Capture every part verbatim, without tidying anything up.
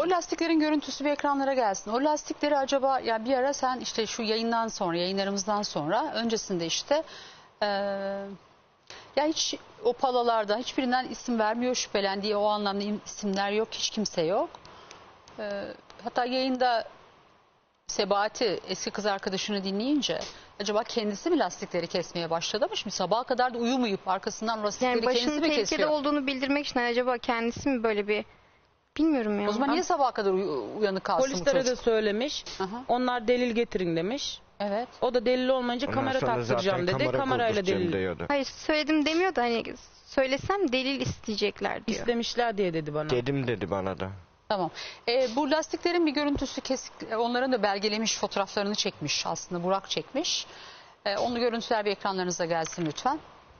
O lastiklerin görüntüsü bir ekranlara gelsin. O lastikleri acaba ya bir ara sen işte şu yayından sonra, yayınlarımızdan sonra öncesinde işte e, ya hiç o palalardan hiçbirinden isim vermiyor, şüphelendiği o anlamda isimler yok, hiç kimse yok. E, hatta yayında Sebahati eski kız arkadaşını dinleyince acaba kendisi mi lastikleri kesmeye başladı ama şimdi sabaha kadar da uyumayıp arkasından lastikleri Yani kendisi başının mi tehlikede kesiyor? olduğunu bildirmek için acaba kendisi mi böyle bir, bilmiyorum ya. O zaman niye sabaha kadar uy- uyanık kalsın bu Polislere çocuk? de söylemiş. Aha. Onlar delil getirin demiş. Evet. O da delil olmayınca Ondan kamera sonra taktıracağım zaten dedi. kamera Kamerayla kurduracağım delil diyordu. Hayır söyledim demiyor da hani söylesem delil isteyecekler diyor. istemişler diye dedi bana. Dedim dedi bana da. Tamam. Ee, bu lastiklerin bir görüntüsü kesik, onların da belgelemiş fotoğraflarını çekmiş aslında Burak çekmiş. Ee, onu görüntüler bir ekranlarınıza gelsin lütfen.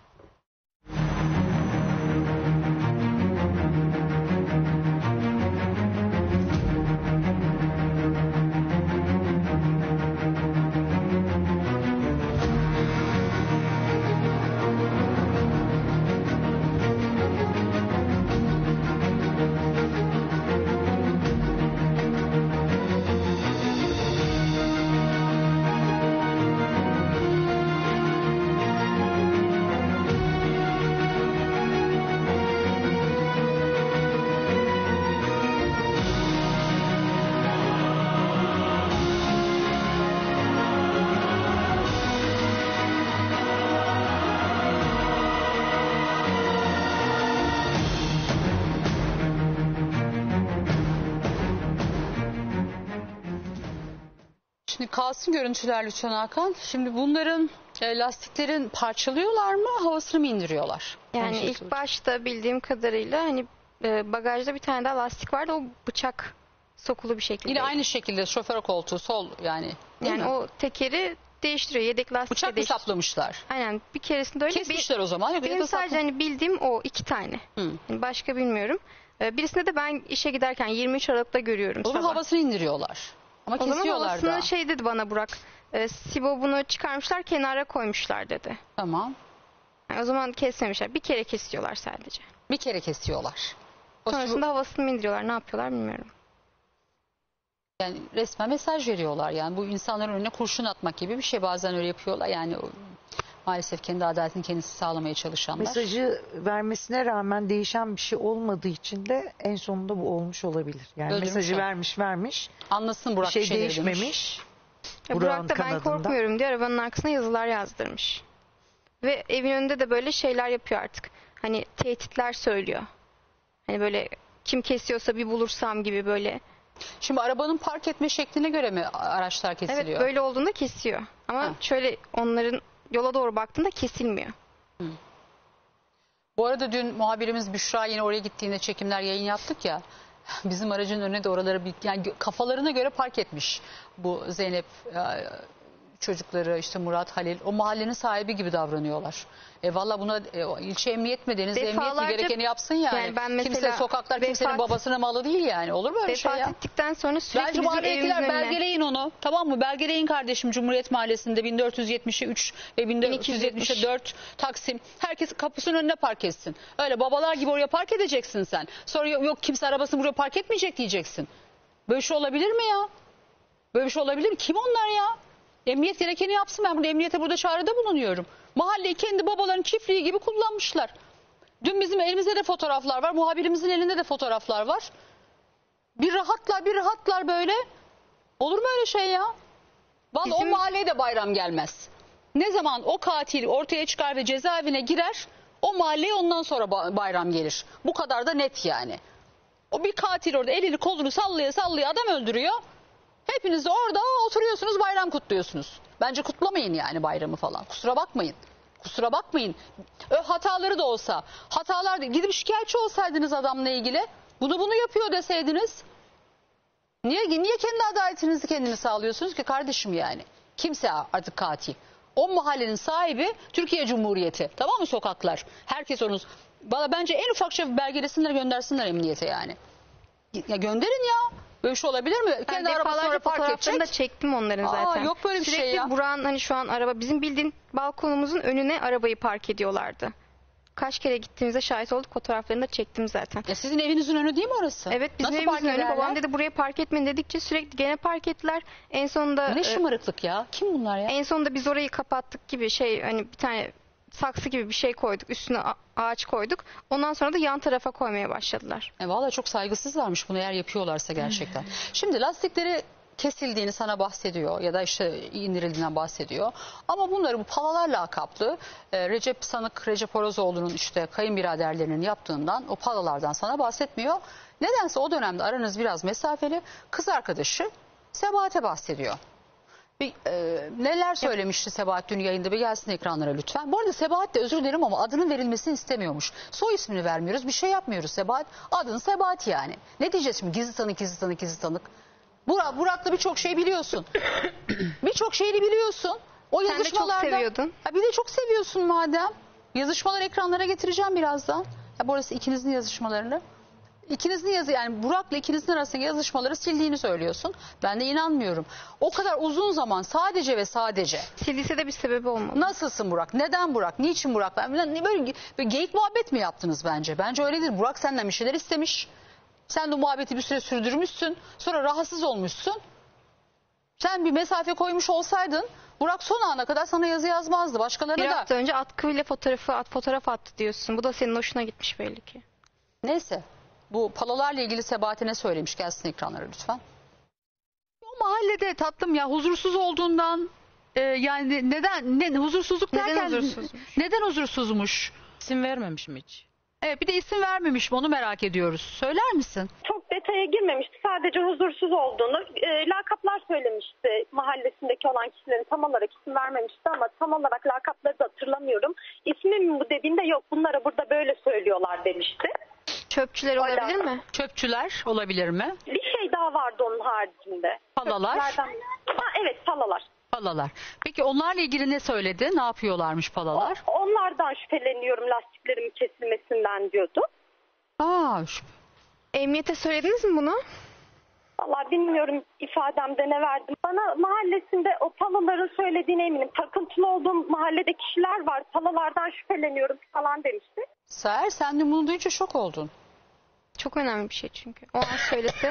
Şimdi kalsın görüntüler lütfen Hakan. Şimdi bunların e, lastiklerin parçalıyorlar mı, havasını mı indiriyorlar? Yani Onu şey ilk soracağım. başta bildiğim kadarıyla hani e, bagajda bir tane daha lastik vardı, o bıçak sokulu bir şekilde. Yine aynı şekilde şoför koltuğu sol yani. Değil yani mi? o tekeri değiştiriyor, yedek lastik Bıçak mı değiştiriyor. saplamışlar? Aynen, bir keresinde öyle. Kesmişler o zaman. Yok, ya Benim da sadece sapla- hani bildiğim o iki tane. Hı. Yani başka bilmiyorum. Ee, Birisinde de ben işe giderken yirmi üç Aralık'ta görüyorum O zaman sabah. havasını indiriyorlar. Ama O zaman kesiyorlar havasını da. şey dedi bana Burak. E, Sibobunu çıkarmışlar, kenara koymuşlar dedi. Tamam. Yani o zaman kesmemişler. Bir kere kesiyorlar sadece. Bir kere kesiyorlar. O Sonrasında havasını mı indiriyorlar, ne yapıyorlar bilmiyorum. yani resmen mesaj veriyorlar yani bu insanların önüne kurşun atmak gibi bir şey, bazen öyle yapıyorlar yani o, maalesef kendi adaletini kendisi sağlamaya çalışanlar. Mesajı vermesine rağmen değişen bir şey olmadığı için de en sonunda bu olmuş olabilir. Yani Öldürmüşler. mesajı vermiş vermiş. Anlasın Burak Bir şey şeyleri demiş. değişmemiş. Ya Burak'ın Burak da ben kanadında. korkmuyorum diye arabanın arkasına yazılar yazdırmış. Ve evin önünde de böyle şeyler yapıyor artık. Hani tehditler söylüyor. Hani böyle kim kesiyorsa bir bulursam gibi böyle. Şimdi arabanın park etme şekline göre mi araçlar kesiliyor? Evet, böyle olduğunda kesiyor. Ama Ha. şöyle onların yola doğru baktığında kesilmiyor. Bu arada dün muhabirimiz Büşra yine oraya gittiğinde çekimler, yayın yaptık ya. Bizim aracın önüne de oraları bir, yani gö- kafalarına göre park etmiş bu Zeynep e, çocukları, işte Murat, Halil, o mahallenin sahibi gibi davranıyorlar. E valla buna e, o ilçe emniyet mi deniz emniyet mi Defalarca- gerekeni yapsın yani. Yani ben mesela Kimse sokaklar kimsenin vefat- babasının malı değil yani. Olur mu öyle Vefat şey ya? ettikten sonra sürekli Bence bizim evimizin mahalledekiler önüne. belgeleyin onu. Tamam mı? Belgeleyin kardeşim, Cumhuriyet Mahallesi'nde bin dört yüz yetmiş üç ve bin dört yüz yetmiş dört Taksim. Herkes kapısının önüne park etsin. Öyle babalar gibi oraya park edeceksin sen. Sonra yok, yok kimse arabasını buraya park etmeyecek diyeceksin. Böyle şey olabilir mi ya? Böyle bir şey olabilir mi? Kim onlar ya? Emniyet gerekeni yapsın. Ben burada emniyete burada çağrıda bulunuyorum. Mahalleyi kendi babaların çiftliği gibi kullanmışlar. Dün bizim elimizde de fotoğraflar var. Muhabirimizin elinde de fotoğraflar var. Bir rahatlar bir rahatlar böyle. Olur mu öyle şey ya? Vallahi Bizim- o mahalleye de bayram gelmez. Ne zaman o katil ortaya çıkar ve cezaevine girer, o mahalleye ondan sonra ba- bayram gelir. Bu kadar da net yani. O bir katil orada elini kolunu sallaya sallaya adam öldürüyor. Hepiniz de orada oturuyorsunuz, bayram kutluyorsunuz. Bence kutlamayın yani bayramı falan. Kusura bakmayın. Kusura bakmayın. Ö, hataları da olsa. Hatalar da, gidip şikayetçi olsaydınız adamla ilgili. Bunu bunu yapıyor deseydiniz. Niye, niye kendi adaletinizi kendiniz sağlıyorsunuz ki kardeşim yani? Kimse artık katil. O mahallenin sahibi Türkiye Cumhuriyeti. Tamam mı sokaklar? Herkes onun. Valla bence en ufakça belgelesinler, göndersinler emniyete yani. Ya gönderin ya. Böyle şey olabilir mi? Ben Kendi arabasını oraya defalarca park fotoğraflarını da edecek. çektim onların Aa, zaten. yok böyle bir Sürekli şey ya. Burak'ın hani şu an araba bizim bildiğin balkonumuzun önüne arabayı park ediyorlardı. Kaç kere gittiğimizde şahit olduk, fotoğraflarını da çektim zaten. Ya sizin evinizin önü değil mi orası? Evet, bizim Nasıl evimizin park önü. ederler? Babam dedi buraya park etmeyin dedikçe sürekli gene park ettiler. En sonunda Ne e, şımarıklık ya? Kim bunlar ya? en sonunda biz orayı kapattık gibi şey, hani bir tane saksı gibi bir şey koyduk. Üstüne a- ağaç koyduk. Ondan sonra da yan tarafa koymaya başladılar. E, Valla çok saygısızlarmış bunu eğer yapıyorlarsa gerçekten. Şimdi lastikleri kesildiğini sana bahsediyor ya da işte indirildiğinden bahsediyor. Ama bunları bu palalar lakaplı e, Recep Sanık, Recep Orozoğlu'nun işte kayınbiraderlerinin yaptığından, o palalardan sana bahsetmiyor. Nedense o dönemde aranız biraz mesafeli. Kız arkadaşı Sebahat'e bahsediyor. Bir, e, neler söylemişti Sebahat dün yayında, bir gelsin ekranlara lütfen. Bu arada Sebahat de, özür dilerim ama adının verilmesini istemiyormuş. Soy ismini vermiyoruz, bir şey yapmıyoruz Sebahat. Adın Sebahat yani. Ne diyeceğiz şimdi, gizli tanık gizli tanık gizli tanık. Burak, Burak'la birçok şey biliyorsun. Birçok şeyini biliyorsun. O Sen de çok yazışmalarda. seviyordun. Ha, bir de çok seviyorsun madem. Yazışmaları ekranlara getireceğim birazdan. Ya burası ikinizin yazışmalarını. İkinizin yazı, yani Burak'la ikinizin arasındaki yazışmaları sildiğini söylüyorsun. Ben de inanmıyorum. O kadar uzun zaman sadece ve sadece. Sildiyse de bir sebebi olmalı. Nasılsın Burak? Neden Burak? Niçin Burak? Ben böyle, böyle geyik muhabbet mi yaptınız bence? Bence öyledir. Burak senden bir şeyler istemiş. Sen de muhabbeti bir süre sürdürmüşsün. Sonra rahatsız olmuşsun. Sen bir mesafe koymuş olsaydın Burak son ana kadar sana yazı yazmazdı. Başkalarına Bir da. hafta önce atkıyla fotoğrafı at, fotoğraf attı diyorsun. Bu da senin hoşuna gitmiş belli ki. Neyse. Bu palalarla ilgili Sebahat'e ne söylemiş, gelsin ekranlara lütfen. O mahallede tatlım ya, huzursuz olduğundan e, yani neden ne, huzursuzluk Neden derken huzursuzmuş? neden huzursuzmuş? İsim vermemişim hiç. Evet, bir de isim vermemiş mi, onu merak ediyoruz. Söyler misin? Çok detaya girmemişti. Sadece huzursuz olduğunu, e, lakaplar söylemişti mahallesindeki olan kişilerin, tam olarak isim vermemişti ama tam olarak lakapları da hatırlamıyorum. İsmi mi bu dediğinde yok, bunlara burada böyle söylüyorlar demişti. Çöpçüler Öyle. olabilir mi? Çöpçüler olabilir mi? Bir şey daha vardı onun haricinde. Palalar. Çöpçülerden- Ha, evet, palalar. Palalar. Peki onlarla ilgili ne söyledi? Ne yapıyorlarmış palalar? O- onlardan şüpheleniyorum, lastiklerimin kesilmesinden diyordu. Aa, şu- Emniyete söylediniz mi bunu? Vallahi bilmiyorum ifademde ne verdim. Bana mahallesinde o palaların söylediğine eminim. Takıntılı olduğum mahallede kişiler var. Palalardan şüpheleniyorum falan demişti. Seher, sen de bunu duyunca şok oldun. Çok önemli bir şey çünkü. O an söylese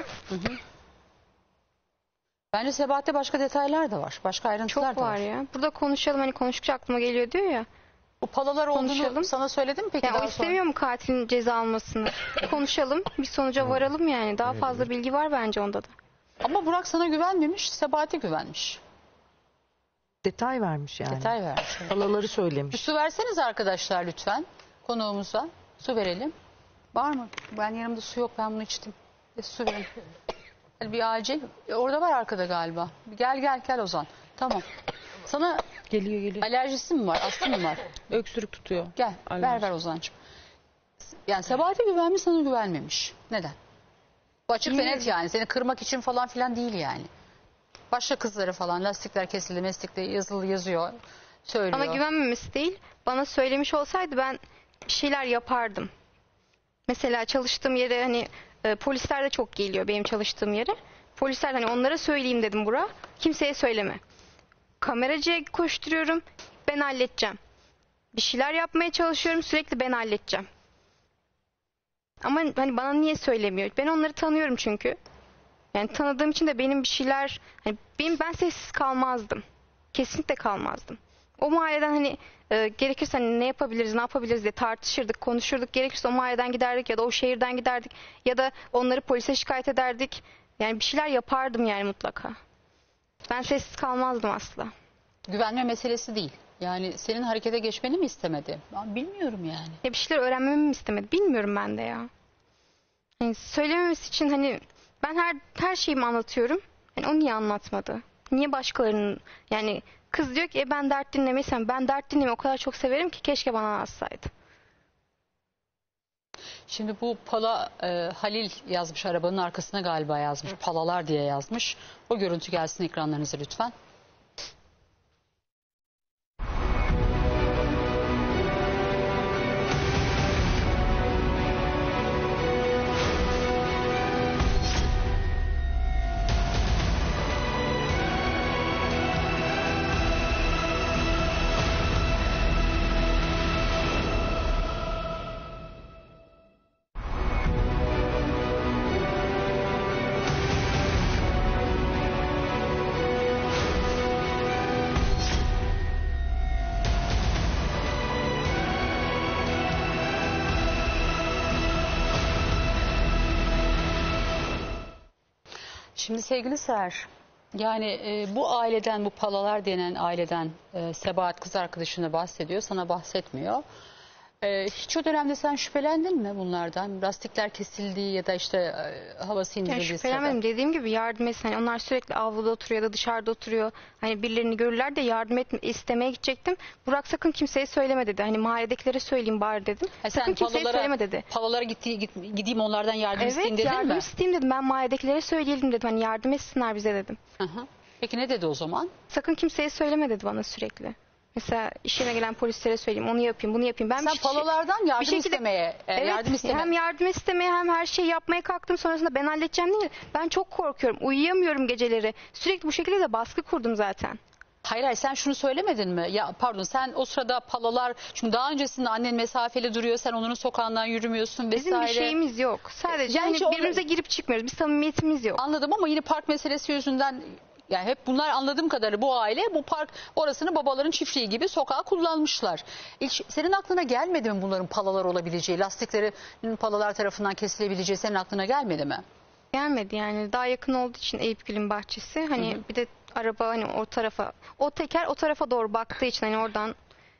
Bence Sebahat'te başka detaylar da var. Başka ayrıntılar çok da var. var ya. Burada konuşalım, hani konuştukça aklıma geliyor diyor ya. Bu palalar olduğunu Konuşalım. sana söyledi mi peki? Yani o daha sonra? istemiyor mu katilin ceza almasını? Konuşalım, bir sonuca varalım yani. Daha fazla bilgi var bence onda da. Ama Burak sana güvenmemiş, Sebahat'e güvenmiş. Detay vermiş yani. Detay vermiş. Palaları Bir söylemiş. su verseniz arkadaşlar lütfen konuğumuza. Su verelim. Var mı? Ben yanımda su yok, ben bunu içtim. Bir su verin. Hadi bir acil. E, orada var arkada galiba. Bir gel gel gel Ozan. Tamam. Sana Geliyor geliyor. alerjisi mi var? Astım mı var? Öksürük tutuyor. Gel ver Alerji. ver Ozan'cığım. Yani Sebahat'e güvenmiş, sana güvenmemiş. Neden? Bu açık ve net yani. Seni kırmak için falan filan değil yani. Başka kızları falan, lastikler kesildi, meslekte yazılı yazıyor, söylüyor. Bana güvenmemesi değil, bana söylemiş olsaydı ben bir şeyler yapardım. Mesela çalıştığım yere hani e, polisler de çok geliyor benim çalıştığım yere. Polisler hani onlara söyleyeyim dedim Burak. Kimseye söyleme. Kameracıya koşturuyorum. Ben halledeceğim. Bir şeyler yapmaya çalışıyorum. Sürekli ben halledeceğim. Ama hani bana niye söylemiyor? Ben onları tanıyorum çünkü. Yani tanıdığım için de benim bir şeyler, hani benim, ben sessiz kalmazdım. Kesinlikle kalmazdım. O mahalleden hani e, gerekirse hani ne yapabiliriz, ne yapabiliriz diye tartışırdık, konuşurduk. Gerekirse o mahalleden giderdik ya da o şehirden giderdik ya da onları polise şikayet ederdik. Yani bir şeyler yapardım yani mutlaka. Ben sessiz kalmazdım asla. Güvenme meselesi değil. Yani senin harekete geçmeni mi istemedi? Ben bilmiyorum yani. Ya bir şeyler öğrenmemi mi istemedi? Bilmiyorum ben de ya. Yani söylememesi için hani ben her her şeyimi anlatıyorum. Yani o niye anlatmadı? Niye başkalarının, yani kız diyor ki e, ben dert dinlemeysem, ben dert dinlemeyi o kadar çok severim ki keşke bana anlatsaydı. Şimdi bu pala e, Halil yazmış, arabanın arkasına galiba yazmış. Palalar diye yazmış. O görüntü gelsin ekranlarınıza lütfen. Şimdi sevgili Seher, yani e, bu aileden, bu Palalar denen aileden e, Sebahat kız arkadaşına bahsediyor, sana bahsetmiyor. E, hiç o dönemde sen şüphelendin mi bunlardan? Lastikler kesildiği ya da işte e, havası Yani indirildiği şüphelenmedim. sırada. Dediğim gibi yardım etsin. Hani onlar sürekli avluda oturuyor ya da dışarıda oturuyor. Hani birilerini görürler de yardım etme, istemeye gidecektim. Burak sakın kimseye söyleme dedi. Hani mahalledekilere söyleyeyim bari dedim. Ha, sakın sen kimseye Palalara, söyleme dedi. Palalara gitti, git, gideyim onlardan yardım isteyeyim Evet dedin yardım mi? isteyeyim dedim. Ben mahalledekilere söyleyelim dedim. Hani yardım etsinler bize dedim. Hı hı. Peki ne dedi o zaman? Sakın kimseye söyleme dedi bana sürekli. Mesela iş yerine gelen polislere söyleyeyim, onu yapayım, bunu yapayım. Ben Sen bir şey- Palalardan yardım bir şekilde- istemeye, e, Evet, yardım istemeye. hem yardım istemeye hem her şeyi yapmaya kalktım. Sonrasında ben halledeceğim değil. Ben çok korkuyorum. Uyuyamıyorum geceleri. Sürekli bu şekilde de baskı kurdum zaten. Hayır hayır sen şunu söylemedin mi? Ya pardon sen o sırada Palalar, çünkü daha öncesinde annen mesafeli duruyor, sen onun sokağından yürümüyorsun vesaire. Bizim bir şeyimiz yok. Sadece Yani hani şu- birbirimize girip çıkmıyoruz. Bir samimiyetimiz yok. Anladım ama yine park meselesi yüzünden, yani hep bunlar anladığım kadarıyla bu aile bu park orasını babaların çiftliği gibi sokağa kullanmışlar. Hiç senin aklına gelmedi mi bunların Palalar olabileceği, lastiklerin Palalar tarafından kesilebileceği senin aklına gelmedi mi? Gelmedi yani. Daha yakın olduğu için Eyüpgül'ün bahçesi. Hani bir de araba hani o tarafa, o teker o tarafa doğru baktığı için hani oradan,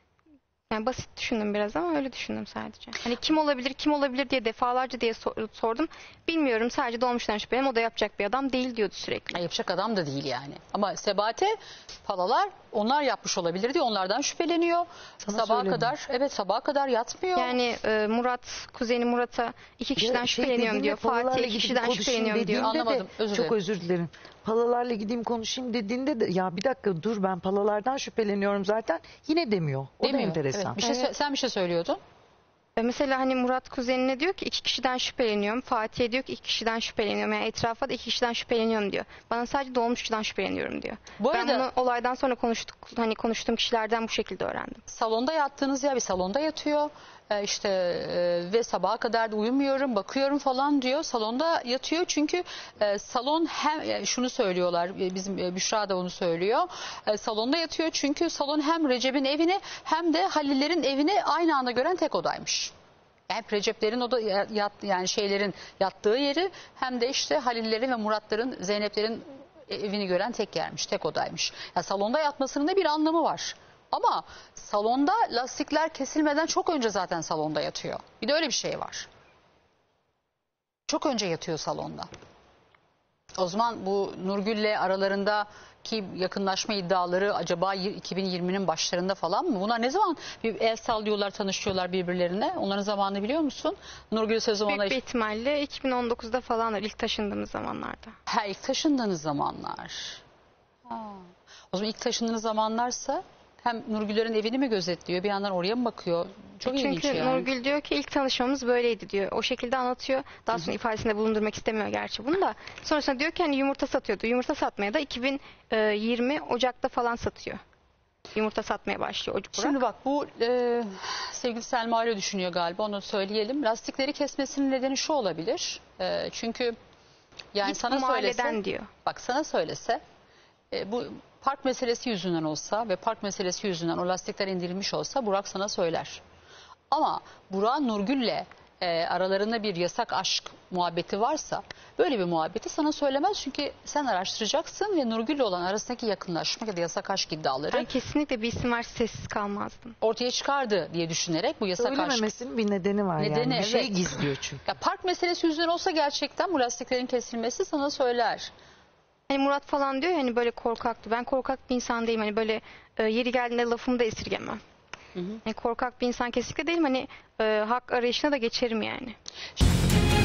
yani basit düşündüm biraz ama öyle düşündüm sadece. Hani kim olabilir, kim olabilir diye defalarca diye sor- sordum. Bilmiyorum, sadece dolmuştan şüpheliyim. O da yapacak bir adam değil diyordu sürekli. Ya yapacak adam da değil yani. Ama Sebahat'e Palalar onlar yapmış olabilir diye onlardan şüpheleniyor. Sana sabaha söyledim. kadar evet sabaha kadar yatmıyor. Yani e, Murat, kuzeni Murat'a iki kişiden Ya şey şüpheleniyorum dediğinde diyor. Palalarla Fatih iki gidip kişiden konuşayım şüpheleniyorum diyor. dediğinde de- Anlamadım, özür Çok dilerim. özür dilerim. Palalarla gideyim konuşayım dediğinde de ya bir dakika dur ben palalardan şüpheleniyorum zaten yine demiyor. O Demiyor. da enteresan. Evet, bir şey sö- sen bir şey söylüyordun. Ve mesela hani Murat kuzenine diyor ki iki kişiden şüpheleniyorum. Fatih'e diyor ki iki kişiden şüpheleniyorum. Yani etrafa da iki kişiden şüpheleniyorum diyor. Bana sadece dolmuşçudan şüpheleniyorum diyor. Bu Ben arada- bunu olaydan sonra konuştuk, hani konuştuğum kişilerden bu şekilde öğrendim. Salonda yattığınız yer bir salonda yatıyor. Ee, işte e, ve sabaha kadar da uyumuyorum, bakıyorum falan diyor. Salonda yatıyor çünkü e, salon hem e, şunu söylüyorlar, e, bizim e, Büşra da onu söylüyor. E, salonda yatıyor çünkü salon hem Recep'in evini hem de Halil'lerin evini aynı anda gören tek odaymış. Hep Recep'lerin oda yat, yani şeylerin yattığı yeri hem de işte Halil'lerin ve Murat'ların, Zeynep'lerin evini gören tek yermiş, tek odaymış. Ya salonda yatmasının da bir anlamı var. Ama salonda lastikler kesilmeden çok önce zaten salonda yatıyor. Bir de öyle bir şey var. Çok önce yatıyor salonda. O zaman bu Nurgül'le aralarındaki yakınlaşma iddiaları acaba iki bin yirminin başlarında falan mı? Bunlar ne zaman bir el sallıyorlar, tanışıyorlar birbirlerine? Onların zamanını biliyor musun? Nurgül söz Büyük zamanla bir ihtimalle iki bin on dokuzda falanlar, ilk taşındığımız zamanlarda. ha, ilk taşındığınız zamanlar. Ha. O zaman ilk taşındığınız zamanlarsa hem Nurgül'lerin evini mi gözetliyor, bir yandan oraya mı bakıyor? Çok ilginç Çünkü yani. Nurgül diyor ki ilk tanışmamız böyleydi diyor. O şekilde anlatıyor. Daha sonra ifadesinde bulundurmak istemiyor gerçi bunu da. Sonrasında diyor ki hani yumurta satıyordu. Yumurta satmaya da iki bin yirmi Ocak'ta falan satıyor. Yumurta satmaya başlıyor Burak. Şimdi bak bu e, sevgili Selma öyle düşünüyor galiba, onu söyleyelim. Lastikleri kesmesinin nedeni şu olabilir. E, çünkü yani Git sana mahalleden söylese, diyor. bak sana söylese e, bu park meselesi yüzünden olsa ve park meselesi yüzünden o lastikler indirilmiş olsa Burak sana söyler. Ama Burak Nurgül'le e, aralarında bir yasak aşk muhabbeti varsa böyle bir muhabbeti sana söylemez. Çünkü sen araştıracaksın ve Nurgül'le olan arasındaki yakınlaşma ya da yasak aşk iddiaları Ben kesinlikle bir isim varsa sessiz kalmazdım. ortaya çıkardı diye düşünerek bu yasak aşk. Söylememesinin bir nedeni var Nedeni, yani. Bir şey evet. gizliyor çünkü. Ya park meselesi yüzünden olsa gerçekten bu lastiklerin kesilmesi sana söyler. Hani Murat falan diyor ya hani böyle korkaktı. Ben korkak bir insan değilim. Hani böyle e, yeri geldiğinde lafımı da esirgemem. Hı hı. Yani korkak bir insan kesinlikle değilim. Hani e, hak arayışına da geçerim yani.